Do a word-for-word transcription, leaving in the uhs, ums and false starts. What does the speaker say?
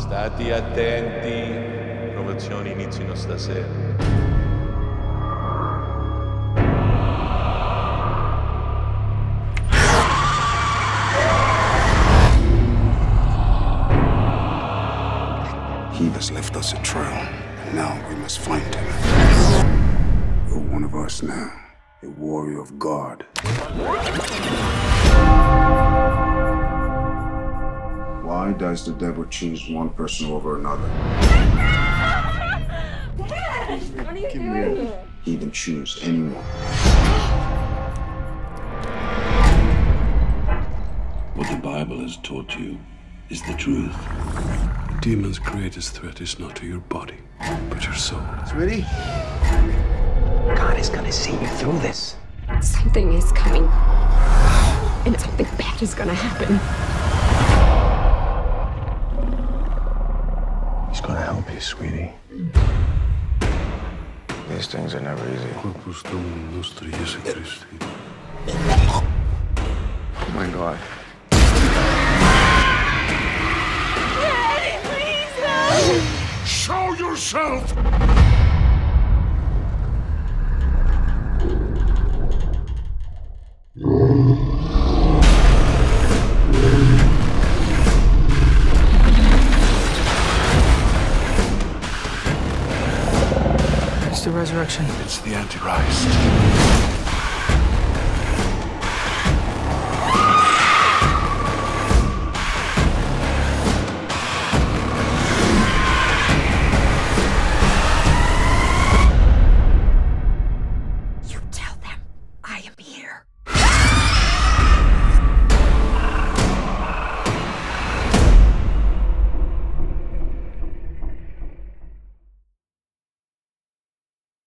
State attenti, provazioni iniziano stasera. He has left us a trail, and now we must find him. You're one of us now, a warrior of God. Why does the devil choose one person over another? Dad! What are you doing? He can choose anyone. What the Bible has taught you is the truth. The demon's greatest threat is not to your body, but your soul. Sweetie? God is gonna see you through this. Something is coming. And something bad is gonna happen. He's gonna help you, sweetie. These things are never easy. Corpus Domini nostri Jesu Christi. Oh my God. Daddy, please no! Show yourself! It's the resurrection. It's the Antichrist. You tell them I am here.